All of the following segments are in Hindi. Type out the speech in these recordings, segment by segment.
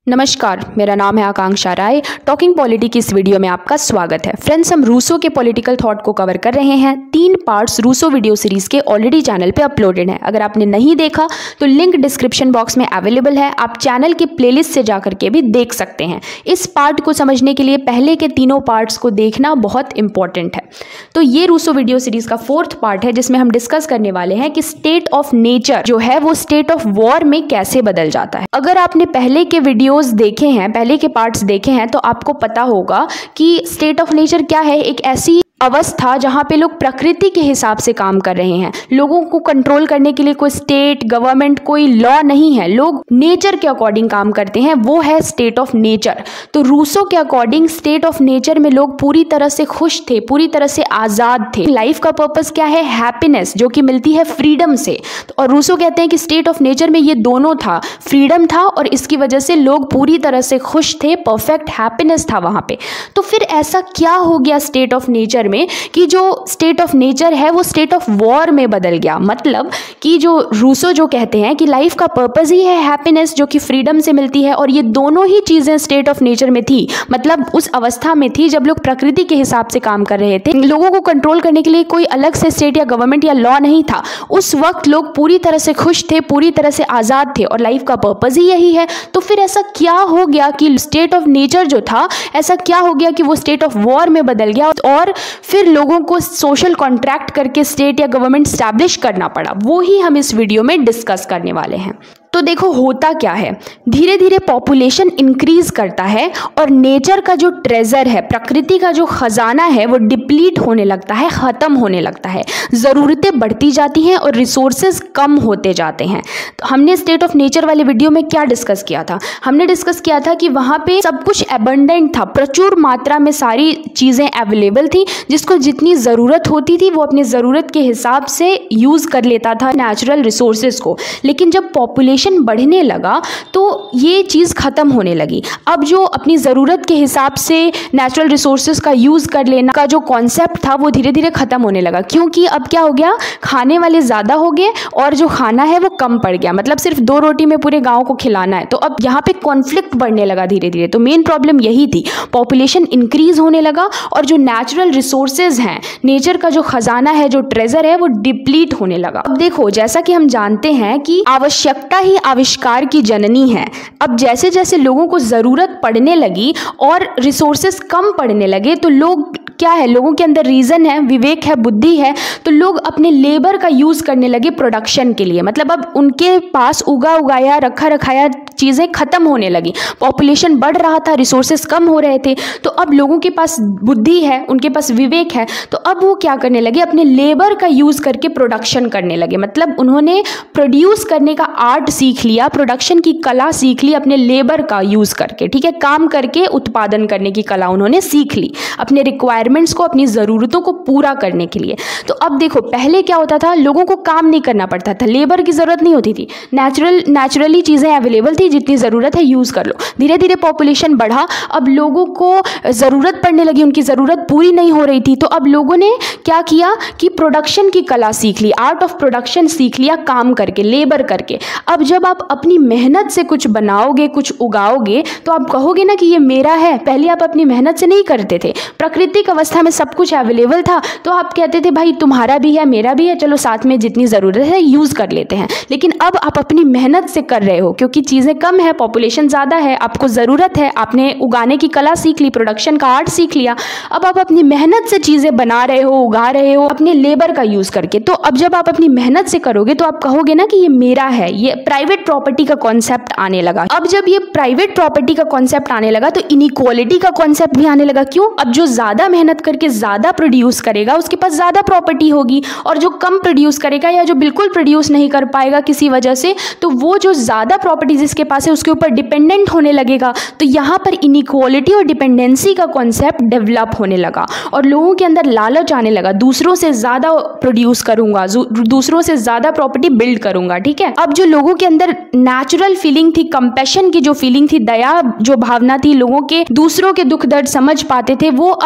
नमस्कार, मेरा नाम है आकांक्षा राय। टॉकिंग पॉलिटी की इस वीडियो में आपका स्वागत है। फ्रेंड्स, हम रूसो के पॉलिटिकल थॉट को कवर कर रहे हैं। 3 पार्ट्स रूसो वीडियो सीरीज के ऑलरेडी चैनल पे अपलोडेड हैं। अगर आपने नहीं देखा तो लिंक डिस्क्रिप्शन बॉक्स में अवेलेबल है, आप चैनल के प्लेलिस्ट से जाकर के भी देख सकते हैं। इस पार्ट को समझने के लिए पहले के तीनों पार्ट्स को देखना बहुत इंपॉर्टेंट है। तो ये रूसो वीडियो सीरीज का 4th पार्ट है, जिसमें हम डिस्कस करने वाले हैं कि स्टेट ऑफ नेचर जो है वो स्टेट ऑफ वॉर में कैसे बदल जाता है। अगर आपने पहले के वीडियो देखे हैं, पहले के पार्ट्स देखे हैं, तो आपको पता होगा कि स्टेट ऑफ नेचर क्या है। एक ऐसी अवस्था जहाँ पे लोग प्रकृति के हिसाब से काम कर रहे हैं। लोगों को कंट्रोल करने के लिए कोई स्टेट गवर्नमेंट कोई लॉ नहीं है, लोग नेचर के अकॉर्डिंग काम करते हैं, वो है स्टेट ऑफ नेचर। तो रूसो के अकॉर्डिंग स्टेट ऑफ नेचर में लोग पूरी तरह से खुश थे, पूरी तरह से आज़ाद थे। लाइफ का पर्पस क्या है? हैप्पीनेस, जो कि मिलती है फ्रीडम से। और रूसो कहते हैं कि स्टेट ऑफ नेचर में ये दोनों था, फ्रीडम था और इसकी वजह से लोग पूरी तरह से खुश थे, परफेक्ट हैप्पीनेस था वहाँ पे। तो फिर ऐसा क्या हो गया स्टेट ऑफ नेचर में कि जो स्टेट ऑफ नेचर है वो स्टेट ऑफ वॉर में बदल गया? मतलब कि जो रूसो जो कहते हैं कि लाइफ का पर्पस ही है हैप्पीनेस, जो कि फ्रीडम से मिलती है, और ये दोनों ही चीजें स्टेट ऑफ नेचर में थी। मतलब उस अवस्था में थी जब लोग प्रकृति के हिसाब से काम कर रहे थे, लोगों को कंट्रोल करने के लिए कोई अलग से स्टेट या गवर्नमेंट या लॉ नहीं था। उस वक्त लोग पूरी तरह से खुश थे, पूरी तरह से आजाद थे और लाइफ का पर्पस ही यही है। तो फिर ऐसा क्या हो गया कि स्टेट ऑफ नेचर जो था, ऐसा क्या हो गया कि वो स्टेट ऑफ वॉर में बदल गया और फिर लोगों को सोशल कॉन्ट्रैक्ट करके स्टेट या गवर्नमेंट स्टैब्लिश करना पड़ा? वो ही हम इस वीडियो में डिस्कस करने वाले हैं। तो देखो होता क्या है, धीरे धीरे पॉपुलेशन इंक्रीज करता है और नेचर का जो ट्रेजर है, प्रकृति का जो खजाना है, वो डिप्लीट होने लगता है, खत्म होने लगता है। ज़रूरतें बढ़ती जाती हैं और रिसोर्सेज कम होते जाते हैं। तो हमने स्टेट ऑफ नेचर वाले वीडियो में क्या डिस्कस किया था? हमने डिस्कस किया था कि वहाँ पे सब कुछ एबंडेंट था, प्रचुर मात्रा में सारी चीज़ें अवेलेबल थी, जिसको जितनी ज़रूरत होती थी वो अपनी ज़रूरत के हिसाब से यूज़ कर लेता था नेचुरल रिसोर्सेज को। लेकिन जब पॉपुलेशन बढ़ने लगा तो ये चीज़ ख़त्म होने लगी। अब जो अपनी ज़रूरत के हिसाब से नेचुरल रिसोर्सेज का यूज़ कर लेना का जो कॉन्सेप्ट था वो धीरे धीरे ख़त्म होने लगा, क्योंकि अब क्या हो गया, खाने वाले ज़्यादा हो गए और जो खाना है वो कम पड़ गया। मतलब सिर्फ 2 रोटी में पूरे गाँव को खिलाना है। तो अब यहाँ पे कॉन्फ्लिक्ट बढ़ने लगा धीरे धीरे। तो मेन प्रॉब्लम यही थी, पॉपुलेशन इंक्रीज होने लगा और जो नेचुरल रिसोर्सेज हैं, नेचर का जो खजाना है, जो ट्रेजर है, वो डिप्लीट होने लगा। अब देखो, जैसा कि हम जानते हैं कि आवश्यकता ही आविष्कार की जननी है। अब जैसे जैसे लोगों को ज़रूरत पड़ने लगी और रिसोर्सेज कम पड़ने लगे तो लोग क्या है, लोगों के अंदर रीज़न है, विवेक है, बुद्धि है, तो लोग अपने लेबर का यूज़ करने लगे प्रोडक्शन के लिए। मतलब अब उनके पास उगाया रखा रखाया चीज़ें ख़त्म होने लगी। पॉपुलेशन बढ़ रहा था, रिसोर्सेज कम हो रहे थे, तो अब लोगों के पास बुद्धि है, उनके पास विवेक है, तो अब वो क्या करने लगे, अपने लेबर का यूज़ करके प्रोडक्शन करने लगे। मतलब उन्होंने प्रोड्यूस करने का आर्ट सीख लिया, प्रोडक्शन की कला सीख ली अपने लेबर का यूज़ करके। ठीक है, काम करके उत्पादन करने की कला उन्होंने सीख ली अपने रिक्वायरमेंट्स को, अपनी ज़रूरतों को पूरा करने के लिए। तो अब देखो, पहले क्या होता था, लोगों को काम नहीं करना पड़ता था, लेबर की ज़रूरत नहीं होती थी, नेचुरली चीज़ें अवेलेबल थी, जितनी ज़रूरत है यूज़ कर लो। धीरे धीरे पॉपुलेशन बढ़ा, अब लोगों को ज़रूरत पड़ने लगी, उनकी ज़रूरत पूरी नहीं हो रही थी। तो अब लोगों ने क्या किया कि प्रोडक्शन की कला सीख ली, आर्ट ऑफ प्रोडक्शन सीख लिया, काम करके, लेबर करके। अब जब आप अपनी मेहनत से कुछ बनाओगे, कुछ उगाओगे, तो आप कहोगे ना कि ये मेरा है। पहले आप अपनी मेहनत से नहीं करते थे, प्राकृतिक अवस्था में सब कुछ अवेलेबल था, तो आप कहते थे भाई तुम्हारा भी है, मेरा भी है, चलो साथ में जितनी ज़रूरत है यूज़ कर लेते हैं। लेकिन अब आप अपनी मेहनत से कर रहे हो, क्योंकि चीज़ें कम है, पॉपुलेशन ज़्यादा है, आपको ज़रूरत है, आपने उगाने की कला सीख ली, प्रोडक्शन का आर्ट सीख लिया। अब आप अपनी मेहनत से चीज़ें बना रहे हो, उगा रहे हो अपने लेबर का यूज़ करके। तो अब जब आप अपनी मेहनत से करोगे तो आप कहोगे ना कि ये मेरा है। ये प्राइवेट प्रॉपर्टी का कॉन्सेप्ट आने लगा। अब जब ये प्राइवेट प्रॉपर्टी का कॉन्सेप्ट आने लगा तो इनइक्वालिटी का कॉन्सेप्ट भी आने लगा। क्यों? अब जो ज़्यादा मेहनत करके ज़्यादा प्रोड्यूस करेगा उसके पास ज़्यादा प्रॉपर्टी होगी, और जो कम प्रोड्यूस करेगा या जो बिल्कुल प्रोड्यूस नहीं कर पाएगा किसी वजह से, तो वो जो ज़्यादा प्रॉपर्टी जिसके पास है उसके ऊपर डिपेंडेंट होने लगेगा। तो यहाँ पर इनइक्वालिटी और डिपेंडेंसी का कॉन्सेप्ट डेवलप होने लगा और लोगों के अंदर लालच आने लगा, दूसरों से ज़्यादा प्रोड्यूस करूँगा, दूसरों से ज़्यादा प्रॉपर्टी बिल्ड करूँगा। ठीक है, अब जो लोगों के अंदर नेचुरल फीलिंग थी, कंपैशन की जो फीलिंग थी, दया जो भावना थी, लोगों के दूसरों के दुख दर्द समझ पाते थे, वो अब धीरे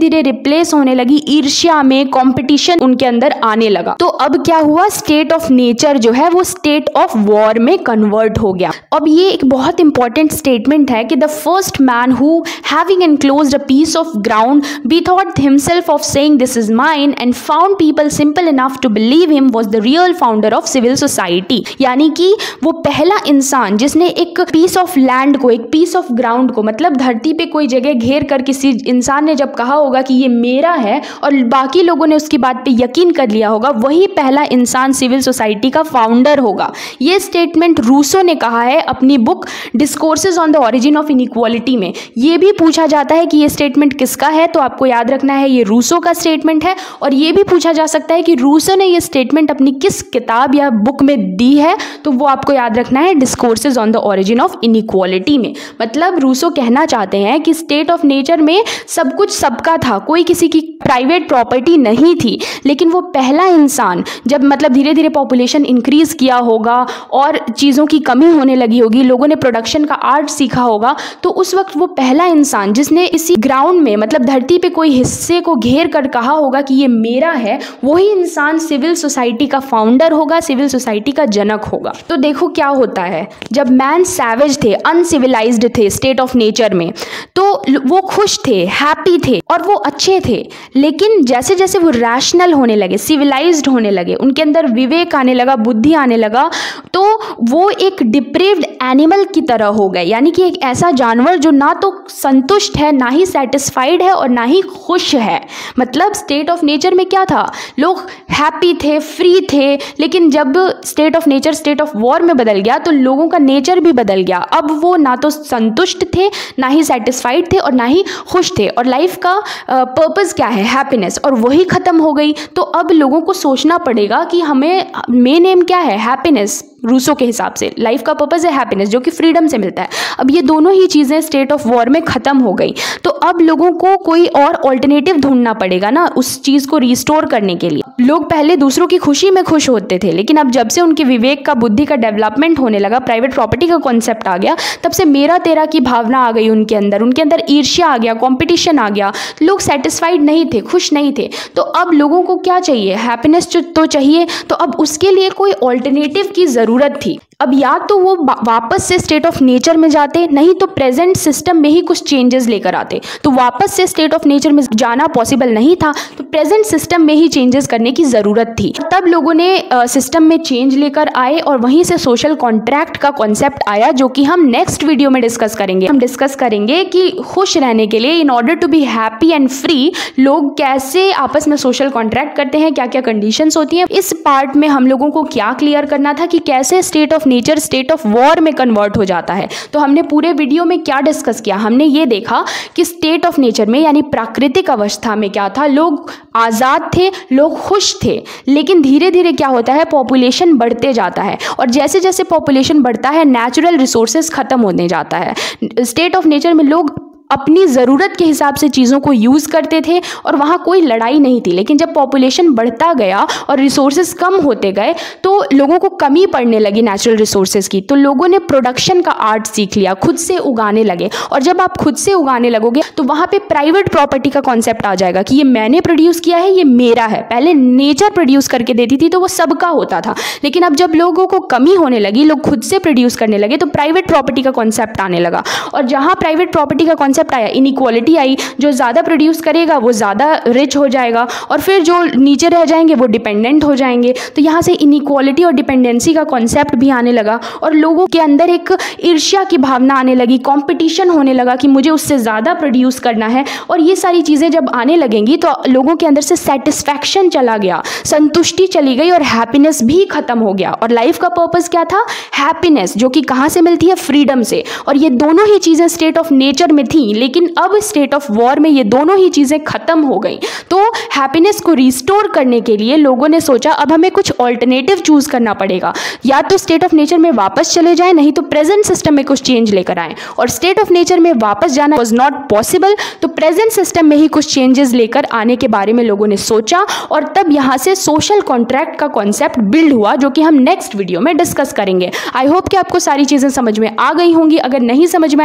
धीरे रिप्लेस होने लगी ईर्ष्या में, कंपटीशन उनके अंदर आने लगा। तो अब क्या हुआ, स्टेट ऑफ नेचर जो है वो स्टेट ऑफ वॉर में कन्वर्ट हो गया। अब ये एक बहुत इंपॉर्टेंट स्टेटमेंट है कि the first man who having enclosed a piece of ground bethought himself of saying this is mine and found people simple enough to believe him was the real founder of civil society। यानी कि वो पहला इंसान जिसने एक पीस ऑफ लैंड को, एक पीस ऑफ ग्राउंड को, मतलब धरती पे कोई जगह घेर कर किसी इंसान ने जब कहा होगा कि ये मेरा है और बाकी लोगों ने उसकी बात पे यकीन कर लिया होगा, वही पहला इंसान सिविल सोसाइटी का फाउंडर होगा। ये स्टेटमेंट रूसो ने कहा है अपनी book discourses on the origin of inequality में। ये भी पूछा जाता है कि ये स्टेटमेंट किसका है, तो आपको याद रखना है ये रूसो का स्टेटमेंट है। और ये भी पूछा जा सकता है कि रूसो ने ये स्टेटमेंट अपनी किस किताब या बुक में दी है, तो वो आपको याद रखना है discourses on the origin of inequality में। मतलब रूसो कहना चाहते हैं कि स्टेट ऑफ नेचर में सब कुछ सबका था, कोई किसी की प्राइवेट प्रॉपर्टी नहीं थी, लेकिन वो पहला इंसान जब मतलब धीरे धीरे पॉपुलेशन इंक्रीज किया होगा और चीज़ों की कमी होने लगी होगी, लोगों ने प्रोडक्शन का आर्ट सीखा होगा, तो उस वक्त वो पहला इंसान जिसने इसी ग्राउंड में मतलब धरती पे कोई हिस्से को घेर कर कहा होगा कि ये मेरा है, वही इंसान सिविल सोसाइटी का फाउंडर होगा, सिविल सोसाइटी का जनक होगा। तो देखो क्या होता है, जब मैन सैवेज थे, अनसिविलाइज्ड थे स्टेट ऑफ नेचर में, तो वो खुश थे, हैप्पी थे और वो अच्छे थे। लेकिन जैसे जैसे वो रैशनल होने लगे, सिविलाइज्ड होने लगे, उनके अंदर विवेक आने लगा, बुद्धि आने लगा, तो वो एक डिप्रेव्ड एनिमल की तरह हो गए। यानी कि एक ऐसा जानवर जो ना तो संतुष्ट है, ना ही सेटिस्फाइड है और ना ही खुश है। मतलब स्टेट ऑफ नेचर में क्या था, लोग हैप्पी थे, फ्री थे, लेकिन जब state of nature state of war में बदल गया तो लोगों का नेचर भी बदल गया। अब वो ना तो संतुष्ट थे, ना ही सेटिस्फाइड थे और ना ही खुश थे। और लाइफ का पर्पस क्या है, हैप्पीनेस, और वही खत्म हो गई। तो अब लोगों को सोचना पड़ेगा कि हमें मेन एम क्या है, हैप्पीनेस। रूसो के हिसाब से लाइफ का पर्पस है हैप्पीनेस, जो कि फ्रीडम से मिलता है। अब ये दोनों ही चीज़ें स्टेट ऑफ वॉर में ख़त्म हो गई, तो अब लोगों को कोई और ऑल्टरनेटिव ढूंढना पड़ेगा ना उस चीज़ को रिस्टोर करने के लिए। लोग पहले दूसरों की खुशी में खुश होते थे, लेकिन अब जब से उनके विवेक का, बुद्धि का डेवलपमेंट होने लगा, प्राइवेट प्रॉपर्टी का कॉन्सेप्ट आ गया, तब से मेरा तेरा की भावना आ गई उनके अंदर ईर्ष्या आ गया, कॉम्पिटिशन आ गया। लोग सेटिस्फाइड नहीं थे, खुश नहीं थे। तो अब लोगों को क्या चाहिए, हैप्पीनेस तो चाहिए। तो अब उसके लिए कोई ऑल्टरनेटिव की ज़रूरत थी। अब या तो वो वापस से स्टेट ऑफ नेचर में जाते, नहीं तो प्रेजेंट सिस्टम में ही कुछ चेंजेस लेकर आते। तो वापस से स्टेट ऑफ नेचर में जाना पॉसिबल नहीं था, तो प्रेजेंट सिस्टम में ही चेंजेस करने की ज़रूरत थी। तब लोगों ने सिस्टम में चेंज लेकर आए और वहीं से सोशल कॉन्ट्रैक्ट का कॉन्सेप्ट आया, जो कि हम नेक्स्ट वीडियो में डिस्कस करेंगे। हम डिस्कस करेंगे कि खुश रहने के लिए, in order to be happy and free, लोग कैसे आपस में सोशल कॉन्ट्रैक्ट करते हैं, क्या क्या कंडीशंस होती हैं। इस पार्ट में हम लोगों को क्या क्लियर करना था कि कैसे state of nature state of war में कन्वर्ट हो जाता है। तो हमने पूरे वीडियो में क्या डिस्कस किया, हमने ये देखा कि स्टेट ऑफ नेचर में यानी प्राकृतिक अवस्था में क्या था, लोग आज़ाद थे, लोग खुश थे। लेकिन धीरे धीरे क्या होता है, पॉपुलेशन बढ़ते जाता है, और जैसे जैसे पॉपुलेशन बढ़ता है नेचुरल रिसोर्सेज खत्म होने जाता है। स्टेट ऑफ नेचर में लोग अपनी ज़रूरत के हिसाब से चीज़ों को यूज़ करते थे और वहाँ कोई लड़ाई नहीं थी। लेकिन जब पॉपुलेशन बढ़ता गया और रिसोर्सेज कम होते गए, तो लोगों को कमी पड़ने लगी नेचुरल रिसोर्सेज की। तो लोगों ने प्रोडक्शन का आर्ट सीख लिया, खुद से उगाने लगे। और जब आप खुद से उगाने लगोगे तो वहाँ पे प्राइवेट प्रॉपर्टी का कॉन्सेप्ट आ जाएगा कि ये मैंने प्रोड्यूस किया है, ये मेरा है। पहले नेचर प्रोड्यूस करके देती थी तो वो सबका होता था, लेकिन अब जब लोगों को कमी होने लगी, लोग खुद से प्रोड्यूस करने लगे, तो प्राइवेट प्रॉपर्टी का कॉन्सेप्ट आने लगा। और जहाँ प्राइवेट प्रॉपर्टी का कॉन्सेप्ट आया, इनइक्वालिटी आई। जो ज़्यादा प्रोड्यूस करेगा वो ज़्यादा रिच हो जाएगा, और फिर जो नीचे रह जाएंगे वो डिपेंडेंट हो जाएंगे। तो यहाँ से इनइक्वालिटी और डिपेंडेंसी का कॉन्सेप्ट भी आने लगा, और लोगों के अंदर एक ईर्ष्या की भावना आने लगी, कंपटीशन होने लगा कि मुझे उससे ज़्यादा प्रोड्यूस करना है। और ये सारी चीज़ें जब आने लगेंगी तो लोगों के अंदर से सेटिस्फैक्शन चला गया, संतुष्टि चली गई और हैप्पीनेस भी खत्म हो गया। और लाइफ का पर्पस क्या था, हैप्पीनेस, जो कि कहाँ से मिलती है, फ्रीडम से। और ये दोनों ही चीज़ें स्टेट ऑफ नेचर में थी, लेकिन अब स्टेट ऑफ वॉर में ये दोनों ही चीज़ें खत्म हो गई। तो हैप्पीनेस को रिस्टोर करने के लिए लोगों ने सोचा अब हमें कुछ ऑल्टरनेटिव चूज करना पड़ेगा, या तो स्टेट ऑफ नेचर में वापस चले जाएं, नहीं तो प्रेजेंट सिस्टम में कुछ चेंज लेकर आएं। और स्टेट ऑफ नेचर में वापस जाना वाज नॉट पॉसिबल, तो प्रेजेंट सिस्टम में ही कुछ चेंजेस लेकर आने के बारे में लोगों ने सोचा, और तब यहाँ से सोशल कॉन्ट्रैक्ट का कॉन्सेप्ट बिल्ड हुआ, जो कि हम नेक्स्ट वीडियो में डिस्कस करेंगे। आई होप कि आपको सारी चीज़ें समझ में आ गई होंगी। अगर नहीं समझ में आई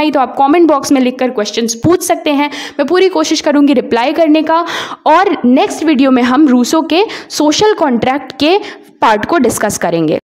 आई तो आप कमेंट बॉक्स में लिखकर क्वेश्चंस पूछ सकते हैं। मैं पूरी कोशिश करूंगी रिप्लाई करने का। और नेक्स्ट वीडियो में हम रूसो के सोशल कॉन्ट्रैक्ट के पार्ट को डिस्कस करेंगे।